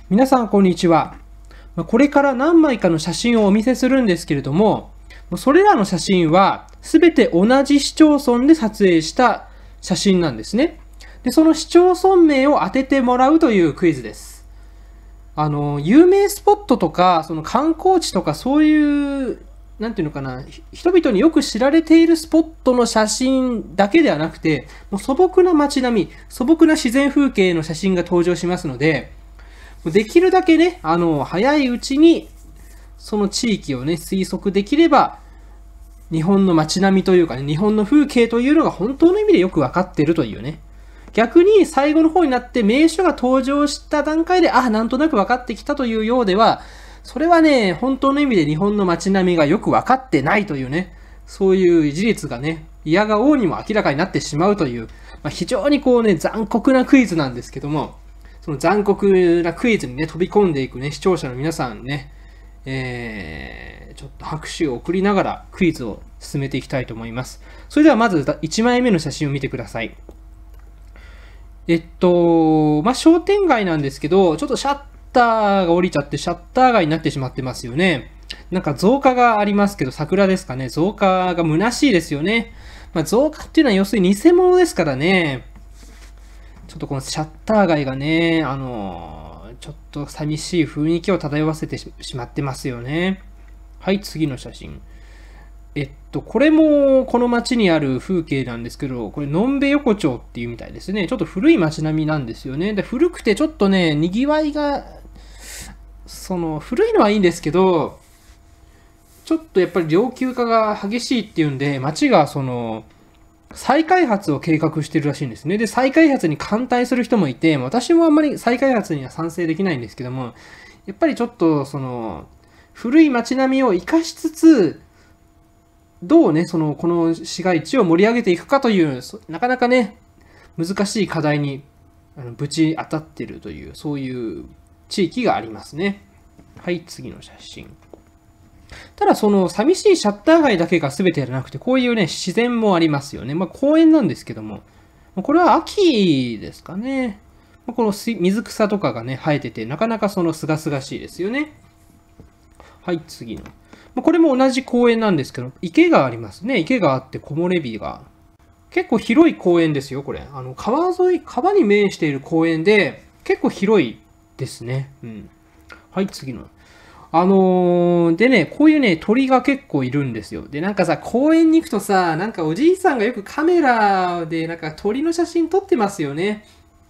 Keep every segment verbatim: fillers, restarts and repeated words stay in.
皆さんこんにちは。これから何枚かの写真をお見せするんですけれども、それらの写真は全て同じ市町村で撮影した写真なんですね。で、その市町村名を当ててもらうというクイズです。あの、有名スポットとか、その観光地とかそういう、なんていうのかな、人々によく知られているスポットの写真だけではなくて、もう素朴な街並み、素朴な自然風景の写真が登場しますので、できるだけね、あの、早いうちに、その地域をね、推測できれば、日本の街並みというかね、日本の風景というのが本当の意味でよくわかっているというね。逆に最後の方になって名所が登場した段階で、あ、なんとなく分かってきたというようでは、それはね、本当の意味で日本の街並みがよく分かってないというね、そういう事実がね、嫌が王にも明らかになってしまうという、まあ、非常にこうね、残酷なクイズなんですけども、その残酷なクイズにね、飛び込んでいくね、視聴者の皆さんね、えー、ちょっと拍手を送りながらクイズを進めていきたいと思います。それではまずいちまいめの写真を見てください。えっと、まあ、商店街なんですけど、ちょっとシャッターが降りちゃってシャッター街になってしまってますよね。なんか増加がありますけど、桜ですかね。増加が虚しいですよね。まあ、増加っていうのは要するに偽物ですからね。ちょっとこのシャッター街がね、あのー、ちょっと寂しい雰囲気を漂わせてしまってますよね。はい、次の写真。えっと、これもこの街にある風景なんですけど、これ、のんべ横丁っていうみたいですね。ちょっと古い街並みなんですよね。で、古くてちょっとね、賑わいが、その、古いのはいいんですけど、ちょっとやっぱり老朽化が激しいっていうんで、街がその、再開発を計画してるらしいんですね。で、再開発に反対する人もいて、私もあんまり再開発には賛成できないんですけども、やっぱりちょっとその、古い街並みを生かしつつ、どうね、その、この市街地を盛り上げていくかという、なかなかね、難しい課題にあのぶち当たっているという、そういう地域がありますね。はい、次の写真。ただその寂しいシャッター街だけが全てじゃなくて、こういうね、自然もありますよね。まあ公園なんですけども、これは秋ですかね。この水草とかがね、生えてて、なかなかその清々しいですよね。はい、次の。これも同じ公園なんですけど、池がありますね。池があって木漏れ日が。結構広い公園ですよ、これ。あの、川沿い、川に面している公園で、結構広いですね。うん。はい、次の。あのー、でね、こういうね、鳥が結構いるんですよ。で、なんかさ、公園に行くとさ、なんかおじいさんがよくカメラで、なんか鳥の写真撮ってますよね。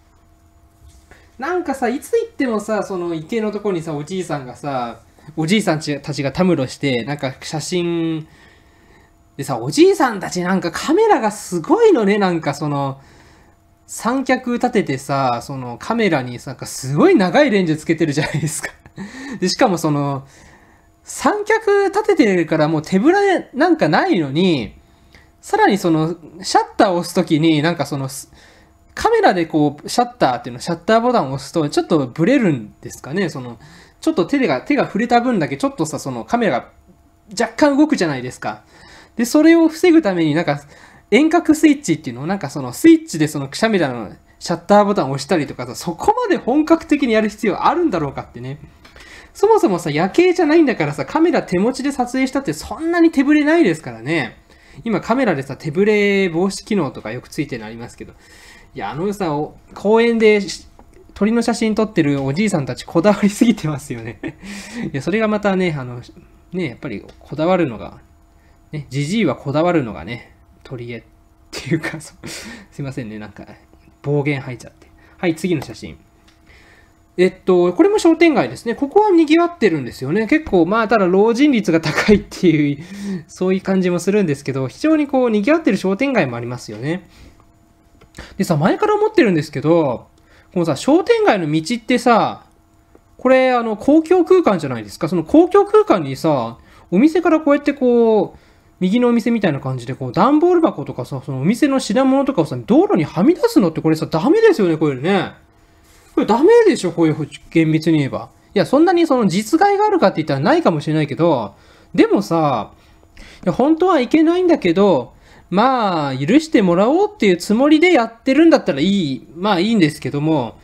なんかさ、いつ行ってもさ、その池のとこにさ、おじいさんがさ、おじいさんたちがたむろして、なんか写真でさ、おじいさんたちなんかカメラがすごいのね、なんかその、三脚立ててさ、そのカメラになんかすごい長いレンズつけてるじゃないですか。で、しかもその、三脚立ててるからもう手ぶらなんかないのに、さらにその、シャッターを押すときになんかその、カメラでこう、シャッターっていうの、シャッターボタンを押すと、ちょっとブレるんですかね、その、ちょっと手が、手が触れた分だけ、ちょっとさ、そのカメラが若干動くじゃないですか。で、それを防ぐためになんか、遠隔スイッチっていうのをなんかそのスイッチでそのカメラのシャッターボタンを押したりとかさ、そこまで本格的にやる必要あるんだろうかってね。そもそもさ、夜景じゃないんだからさ、カメラ手持ちで撮影したってそんなに手ぶれないですからね。今カメラでさ、手ぶれ防止機能とかよくついてるのありますけど。いや、あのさ、公園で鳥の写真撮ってるおじいさんたちこだわりすぎてますよね。いや、それがまたね、あの、ね、やっぱりこだわるのが、ね、じじいはこだわるのがね、取り柄っていうか、すいませんね、なんか暴言吐いちゃって。はい、次の写真。えっと、これも商店街ですね。ここは賑わってるんですよね。結構、まあ、ただ老人率が高いっていう、そういう感じもするんですけど、非常にこう、賑わってる商店街もありますよね。でさ、前から思ってるんですけど、このさ、商店街の道ってさ、これ、あの、公共空間じゃないですか。その公共空間にさ、お店からこうやってこう、右のお店みたいな感じで、こう、段ボール箱とかさ、そのお店の品物とかをさ、道路にはみ出すのってこれさ、ダメですよね、これね。これダメでしょ、こういう厳密に言えば。いや、そんなにその実害があるかって言ったらないかもしれないけど、でもさ、いや本当はいけないんだけど、まあ、許してもらおうっていうつもりでやってるんだったらいい、まあいいんですけども、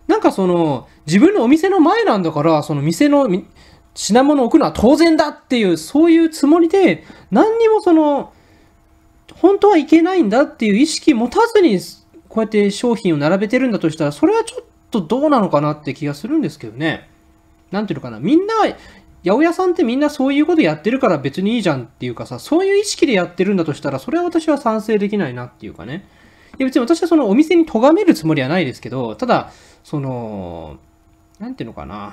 なんかその、自分のお店の前なんだから、その店の品物を置くのは当然だっていう、そういうつもりで、何にもその、本当はいけないんだっていう意識持たずに、こうやって商品を並べてるんだとしたら、それはちょっとどうなのかなって気がするんですけどね。なんていうのかな。みんな、八百屋さんってみんなそういうことやってるから別にいいじゃんっていうかさ、そういう意識でやってるんだとしたら、それは私は賛成できないなっていうかね。いや別に私はそのお店に咎めるつもりはないですけど、ただ、その、なんていうのかな。や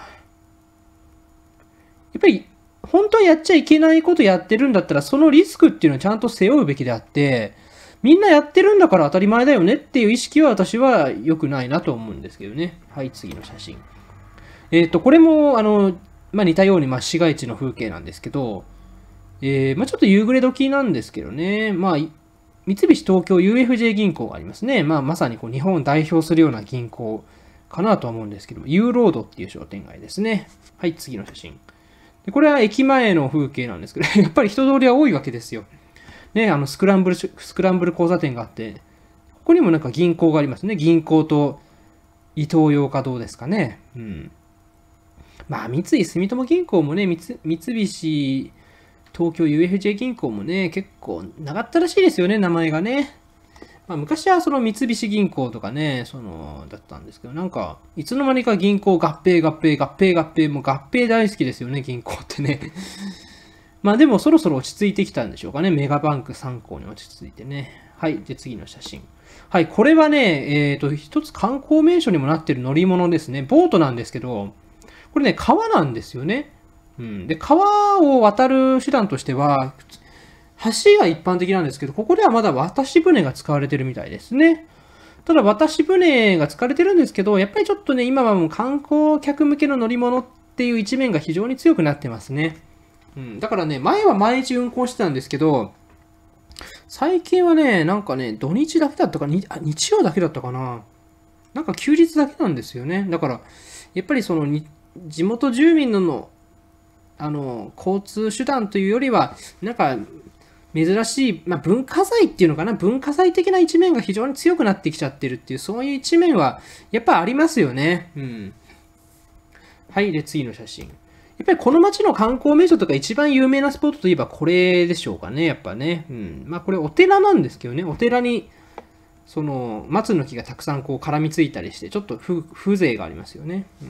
っぱり、本当はやっちゃいけないことやってるんだったら、そのリスクっていうのはちゃんと背負うべきであって、みんなやってるんだから当たり前だよねっていう意識は私は良くないなと思うんですけどね。はい、次の写真。えっと、これも、あの、まあ、似たように、まあ、市街地の風景なんですけど、えー、まあ、ちょっと夕暮れ時なんですけどね、まあ、三菱東京 ユーエフジェー 銀行がありますね。まあ、まさにこう日本を代表するような銀行かなと思うんですけども、ユーロードっていう商店街ですね。はい、次の写真。でこれは駅前の風景なんですけど、やっぱり人通りは多いわけですよ。ね、あのスクランブル、スクランブル交差点があって、ここにもなんか銀行がありますね。銀行とイトーヨーカ堂ですかね。うん。まあ、三井住友銀行もね、三菱東京 ユーエフジェー 銀行もね、結構長ったらしいですよね、名前がね。まあ、昔はその三菱銀行とかね、その、だったんですけど、なんか、いつの間にか銀行合併合併合併合併、もう合併大好きですよね、銀行ってね。まあでもそろそろ落ち着いてきたんでしょうかね。メガバンクさん行に落ち着いてね。はい。で、次の写真。はい。これはね、えっと、一つ観光名所にもなっている乗り物ですね。ボートなんですけど、これね、川なんですよね。うん。で、川を渡る手段としては、橋が一般的なんですけど、ここではまだ渡し船が使われてるみたいですね。ただ、渡し船が使われてるんですけど、やっぱりちょっとね、今はもう観光客向けの乗り物っていう一面が非常に強くなってますね。うん。だからね、前は毎日運行してたんですけど、最近はね、なんかね、土日だけだったか、にあ日曜だけだったかな。なんか休日だけなんですよね。だから、やっぱりそのに、地元住民の、あの、交通手段というよりは、なんか、珍しい、まあ、文化財っていうのかな、文化財的な一面が非常に強くなってきちゃってるっていう、そういう一面は、やっぱありますよね。うん。はい、で、次の写真。やっぱりこの街の観光名所とか一番有名なスポットといえばこれでしょうかね、やっぱね。うん。まあ、これお寺なんですけどね、お寺に、その、松の木がたくさんこう絡みついたりして、ちょっと風情がありますよね。うん。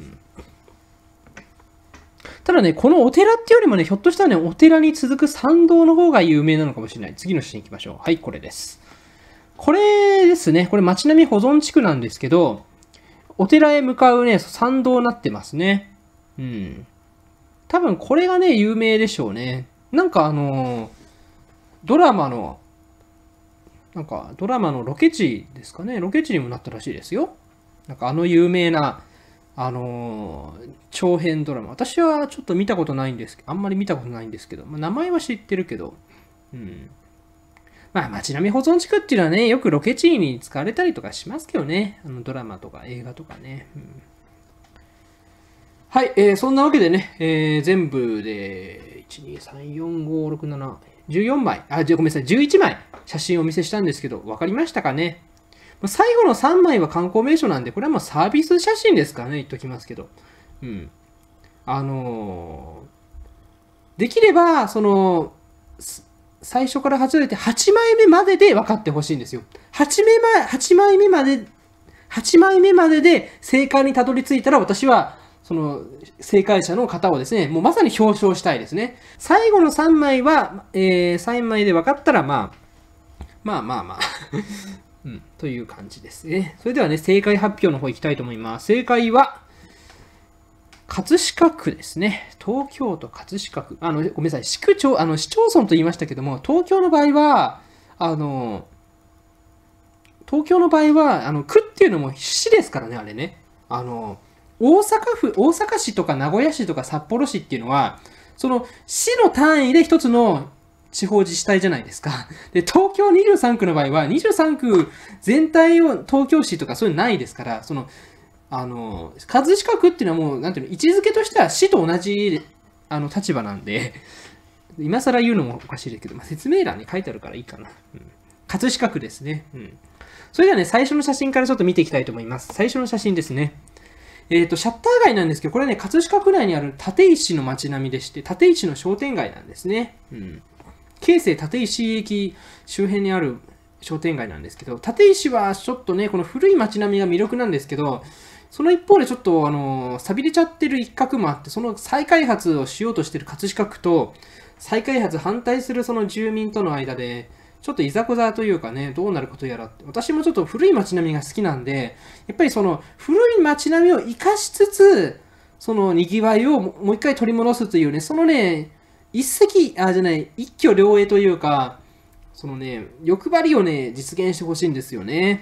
ただね、このお寺ってよりもね、ひょっとしたらね、お寺に続く参道の方が有名なのかもしれない。次の写真行きましょう。はい、これです。これですね。これ町並み保存地区なんですけど、お寺へ向かうね、参道になってますね。うん。多分これがね、有名でしょうね。なんかあの、ドラマの、なんかドラマのロケ地ですかね。ロケ地にもなったらしいですよ。なんかあの有名な、あのー、長編ドラマ。私はちょっと見たことないんですけど、あんまり見たことないんですけど、まあ、名前は知ってるけど、うん。まあ、街並み保存地区っていうのはね、よくロケ地に使われたりとかしますけどね。あのドラマとか映画とかね。うん、はい、えー、そんなわけでね、えー、全部で、いち、に、さん、よん、ご、ろく、なな、じゅうよんまい、あ、じゃごめんなさい、じゅういちまい写真をお見せしたんですけど、わかりましたかね。最後のさんまいは観光名所なんで、これはもうサービス写真ですからね、言っときますけど。うん。あのー、できれば、その、最初から外れてはちまいめまでで分かってほしいんですよ。はちまいめまで、はちまいめまでで正解にたどり着いたら、私は、その、正解者の方をですね、もうまさに表彰したいですね。最後のさんまいは、えー、さんまいで分かったら、まあ、まあまあまあ。うん、という感じですね。それではね、正解発表の方行きたいと思います。正解は、葛飾区ですね。東京都葛飾区。あの、ごめんなさい。市区町、あの、市町村と言いましたけども、東京の場合は、あの、東京の場合は、あの、区っていうのも市ですからね、あれね。あの、大阪府、大阪市とか名古屋市とか札幌市っていうのは、その市の単位で一つの地方自治体じゃないですか。で、東京にじゅうさんくの場合は、にじゅうさんく全体を東京市とかそういうのないですから、その、あの、葛飾区っていうのはもう、なんていうの、位置づけとしては市と同じ、あの、立場なんで、今更言うのもおかしいですけど、まあ、説明欄に書いてあるからいいかな。うん、葛飾区ですね。うん。それではね、最初の写真からちょっと見ていきたいと思います。最初の写真ですね。 えっと、シャッター街なんですけど、これね、葛飾区内にある立石の街並みでして、立石の商店街なんですね。うん。京成立石駅周辺にある商店街なんですけど、立石はちょっとね、この古い街並みが魅力なんですけど、その一方でちょっと、あの、錆びれちゃってる一角もあって、その再開発をしようとしてる葛飾区と、再開発反対するその住民との間で、ちょっといざこざというかね、どうなることやらって。私もちょっと古い街並みが好きなんで、やっぱりその古い街並みを活かしつつ、その賑わいをもう一回取り戻すというね、そのね、一石、あ、じゃない、一挙両得というか、そのね、欲張りをね、実現してほしいんですよね。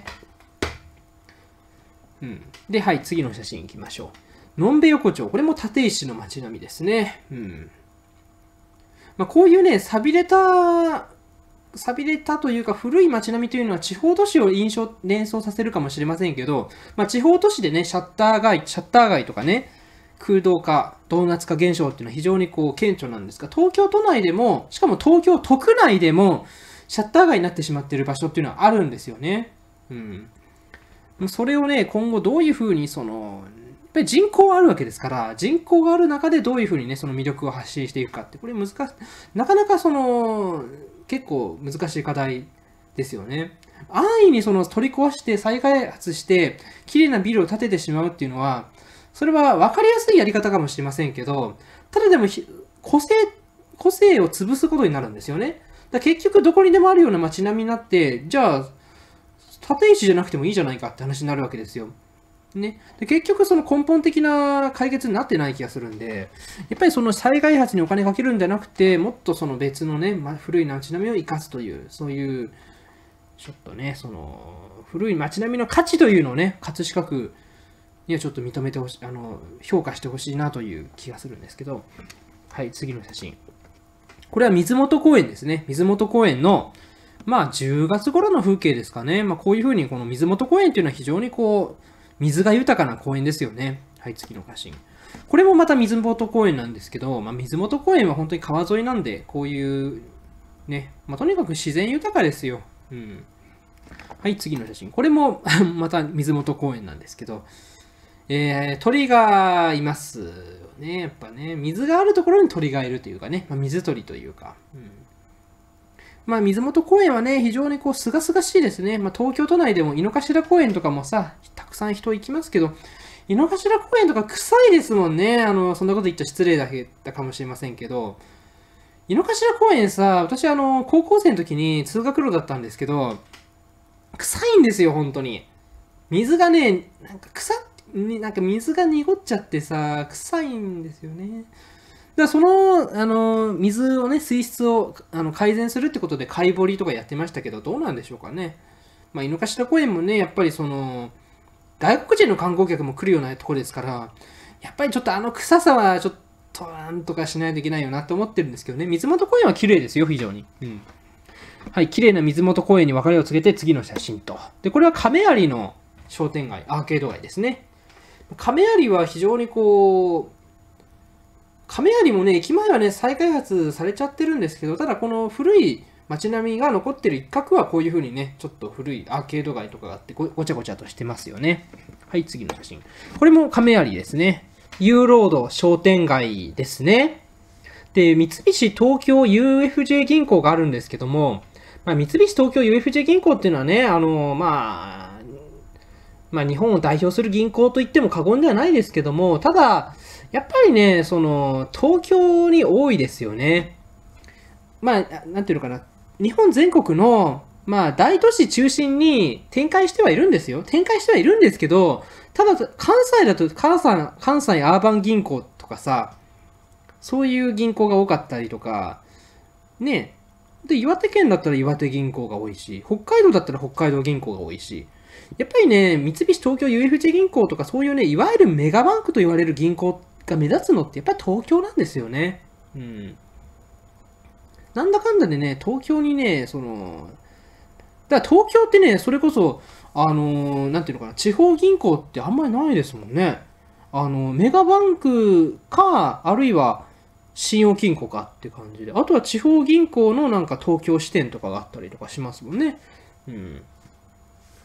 うん。で、はい、次の写真行きましょう。のんべ横丁。これも立石の街並みですね。うん。まあ、こういうね、錆びれた、錆びれたというか古い街並みというのは地方都市を印象、連想させるかもしれませんけど、まあ、地方都市でね、シャッター街、シャッター街とかね、空洞化、ドーナツ化現象っていうのは非常にこう顕著なんですが、東京都内でも、しかも東京都区内でも、シャッター街になってしまっている場所っていうのはあるんですよね。うん。それをね、今後どういうふうに、その、やっぱり人口があるわけですから、人口がある中でどういうふうにね、その魅力を発信していくかって、これ難しい、なかなかその、結構難しい課題ですよね。安易にその取り壊して再開発して、綺麗なビルを建ててしまうっていうのは、それは分かりやすいやり方かもしれませんけど、ただでも個性、個性を潰すことになるんですよね。だ結局どこにでもあるような街並みになって、じゃあ、立石じゃなくてもいいじゃないかって話になるわけですよ。ね。で結局その根本的な解決になってない気がするんで、やっぱりその再開発にお金かけるんじゃなくて、もっとその別のね、ま、古い街並みを生かすという、そういう、ちょっとね、その、古い街並みの価値というのをね、葛飾区にはちょっと認めてほしい、あの、評価してほしいなという気がするんですけど、はい、次の写真。これは水元公園ですね。水元公園の、まあ、じゅうがつ頃の風景ですかね。まあ、こういうふうに、この水元公園というのは非常にこう、水が豊かな公園ですよね。はい、次の写真。これもまた水元公園なんですけど、まあ、水元公園は本当に川沿いなんで、こういう、ね、まあ、とにかく自然豊かですよ。うん。はい、次の写真。これもまた水元公園なんですけど、えー、鳥がいますよね。やっぱね、水があるところに鳥がいるというかね、まあ、水鳥というか。うんまあ、水元公園はね、非常にこう、すがすがしいですね。まあ、東京都内でも井の頭公園とかもさ、たくさん人行きますけど、井の頭公園とか臭いですもんね。あの、そんなこと言っちゃ失礼だったかもしれませんけど、井の頭公園さ、私あの、高校生の時に通学路だったんですけど、臭いんですよ、本当に。水がね、なんか臭っ、なんか水が濁っちゃってさ、臭いんですよね。だからその、あの、水をね、水質をあの改善するってことで貝掘りとかやってましたけど、どうなんでしょうかね。まあ、井の頭公園もね、やっぱりその、外国人の観光客も来るようなところですから、やっぱりちょっとあの臭さはちょっとなんとかしないといけないよなって思ってるんですけどね、水元公園は綺麗ですよ、非常に。うん。はい、綺麗な水元公園に別れを告げて次の写真と。で、これは亀有の商店街、アーケード街ですね。亀有は非常にこう、亀有もね、駅前はね、再開発されちゃってるんですけど、ただこの古い街並みが残ってる一角はこういう風にね、ちょっと古いアーケード街とかがあってご、ごちゃごちゃとしてますよね。はい、次の写真。これも亀有ですね。ユーロード商店街ですね。で、三菱東京 ユーエフジェー 銀行があるんですけども、まあ、三菱東京 ユーエフジェー 銀行っていうのはね、あの、まあ、まあ、日本を代表する銀行と言っても過言ではないですけども、ただ、やっぱりね、その、東京に多いですよね。まあ、なんていうのかな。日本全国の、まあ、大都市中心に展開してはいるんですよ。展開してはいるんですけど、ただ、関西だと関西、関西アーバン銀行とかさ、そういう銀行が多かったりとか、ね。で、岩手県だったら岩手銀行が多いし、北海道だったら北海道銀行が多いし、やっぱりね、三菱東京 ユーエフジェー 銀行とかそういうね、いわゆるメガバンクと言われる銀行が目立つのってやっぱり東京なんですよね。うん。なんだかんだでね、東京にね、その、だから東京ってね、それこそ、あのー、なんていうのかな、地方銀行ってあんまりないですもんね。あの、メガバンクか、あるいは信用金庫かって感じで、あとは地方銀行のなんか東京支店とかがあったりとかしますもんね。うん。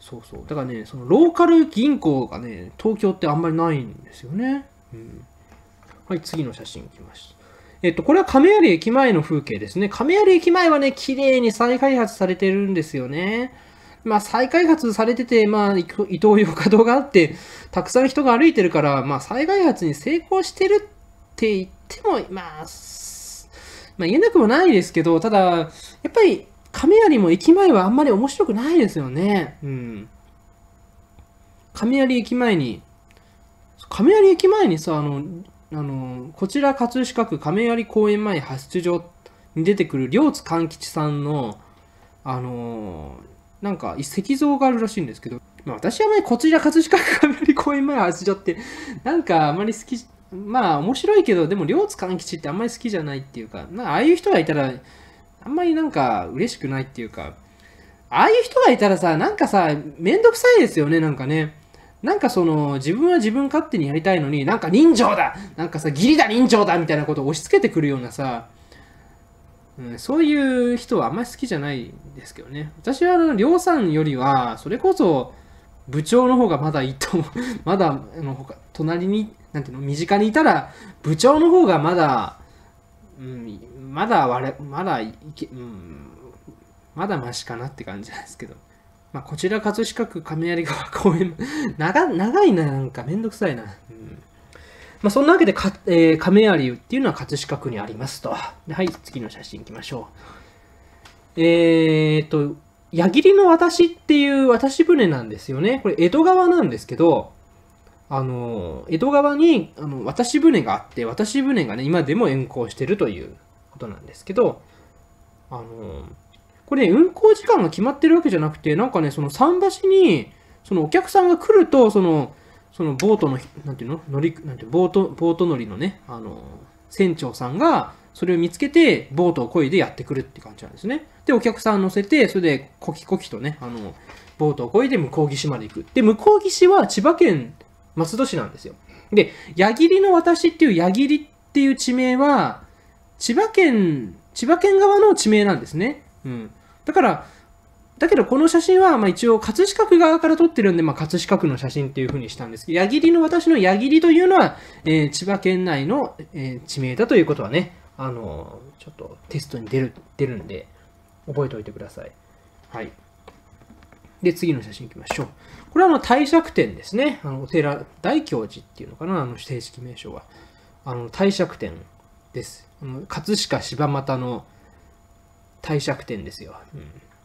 そうそう。だからね、そのローカル銀行がね、東京ってあんまりないんですよね。うん、はい、次の写真いきます。えっと、これは亀有駅前の風景ですね。亀有駅前はね、綺麗に再開発されてるんですよね。まあ、再開発されてて、まあ、伊東洋華堂があって、たくさん人が歩いてるから、まあ、再開発に成功してるって言っても、まあ、まあ、言えなくもないですけど、ただ、やっぱり、亀有も駅前はあんまり面白くないですよね。うん。亀有駅前に、亀有駅前にさ、あの、あの、こちら葛飾区亀有公園前派出所に出てくる両津勘吉さんの、あの、なんか石像があるらしいんですけど、まあ、私はあまりこちら葛飾区亀有公園前派出所って、なんかあまり好き、まあ面白いけど、でも両津勘吉ってあんまり好きじゃないっていうか、まあああいう人がいたら、あんまりなんか嬉しくないっていうか、ああいう人がいたらさ、なんかさ、めんどくさいですよね、なんかね。なんかその、自分は自分勝手にやりたいのに、なんか人情だなんかさ、義理だ人情だみたいなことを押し付けてくるようなさ、うん、そういう人はあんまり好きじゃないんですけどね。私はあの、りょうさんよりは、それこそ、部長の方がまだいいと思う。まだ、あの、他、隣に、なんていうの、身近にいたら、部長の方がまだ、うん、まだ我々、まだいけ、うん、まだマシかなって感じなんですけど。まあ、こちら葛飾区亀有川公園、長、長いな、なんかめんどくさいな。うん、まあ、そんなわけでか、えー、亀有っていうのは葛飾区にありますと。はい、次の写真行きましょう。えーっと、矢切の渡しっていう渡し船なんですよね。これ江戸川なんですけど、あの、江戸川にあの渡し船があって、渡し船がね、今でも運航してるということなんですけど、あの、これ、ね、運航時間が決まってるわけじゃなくて、なんかね、その桟橋に、そのお客さんが来ると、その、そのボートの、なんていうの乗り、なんていうボート、ボート乗りのね、あの、船長さんが、それを見つけて、ボートを漕いでやってくるって感じなんですね。で、お客さん乗せて、それで、コキコキとね、あの、ボートを漕いで向こう岸まで行く。で、向こう岸は千葉県松戸市なんですよ。で、矢切の渡しっていう矢切っていう地名は、千葉県、千葉県側の地名なんですね。うん。だから、だけどこの写真は、まあ一応、葛飾区側から撮ってるんで、まあ葛飾区の写真っていう風にしたんですけど、矢切の私の矢切というのは、えー、千葉県内の、えー、地名だということはね、あのー、ちょっとテストに出る、出るんで、覚えておいてください。はい。で、次の写真行きましょう。これはあの、帝釈天ですね。あの、お寺、大教寺っていうのかな、あの、正式名称は。あの、帝釈天です。あの葛飾柴又の帝釈天ですよ。うん、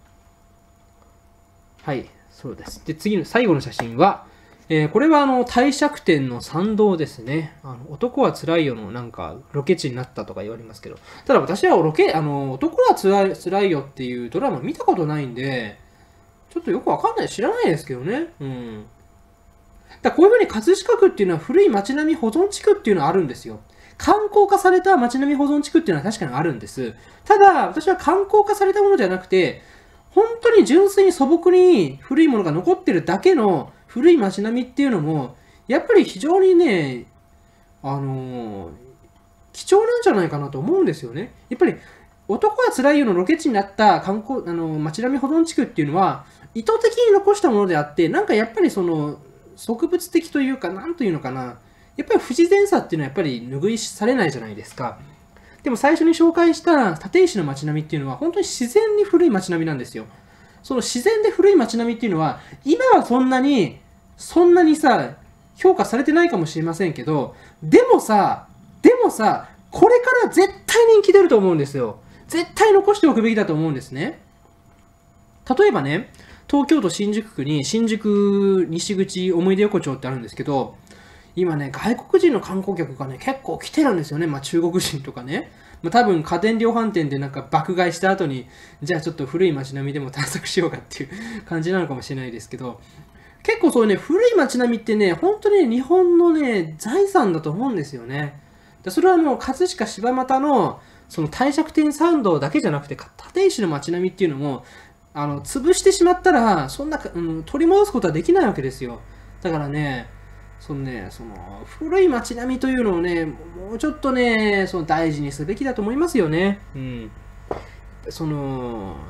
はい、そうです。で、次の、最後の写真は、えー、これはあの、帝釈天の参道ですね。あの、男は辛いよのなんか、ロケ地になったとか言われますけど、ただ私はロケ、あの、男は辛い、辛いよっていうドラマ見たことないんで、ちょっとよくわかんない、知らないですけどね。うん。だこういうふうに葛飾区っていうのは古い街並み保存地区っていうのはあるんですよ。観光化された街並み保存地区っていうのは確かにあるんです。ただ、私は観光化されたものじゃなくて、本当に純粋に素朴に古いものが残ってるだけの古い街並みっていうのも、やっぱり非常にね、あのー、貴重なんじゃないかなと思うんですよね。やっぱり、男は辛いよのロケ地になった観光、あのー、街並み保存地区っていうのは、意図的に残したものであって、なんかやっぱりその、植物的というか、なんというのかな、やっぱり不自然さっていうのはやっぱり拭いされないじゃないですか。でも最初に紹介した立石の街並みっていうのは本当に自然に古い街並みなんですよ。その自然で古い街並みっていうのは今はそんなに、そんなにさ、評価されてないかもしれませんけど、でもさ、でもさ、これから絶対人気出ると思うんですよ。絶対残しておくべきだと思うんですね。例えばね、東京都新宿区に新宿西口思い出横丁ってあるんですけど、今ね、外国人の観光客がね、結構来てるんですよね。まあ中国人とかね。まあ多分家電量販店でなんか爆買いした後に、じゃあちょっと古い街並みでも探索しようかっていう感じなのかもしれないですけど、結構そういうね、古い街並みってね、本当に日本のね、財産だと思うんですよね。それはもう葛飾柴又のその帝釈天参道だけじゃなくて、立石の街並みっていうのも、あの、潰してしまったら、そんな、うん、取り戻すことはできないわけですよ。だからね、そのね、その、古い街並みというのをね、もうちょっとね、その大事にすべきだと思いますよね。うん。その、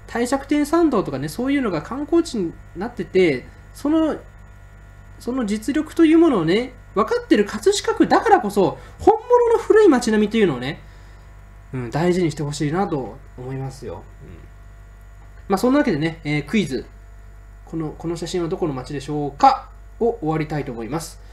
帝釈天参道とかね、そういうのが観光地になってて、その、その実力というものをね、分かってる葛飾区だからこそ、本物の古い街並みというのをね、うん、大事にしてほしいなと思いますよ。うん、まあ、そんなわけでね、えー、クイズ。この、この写真はどこの街でしょうかを終わりたいと思います。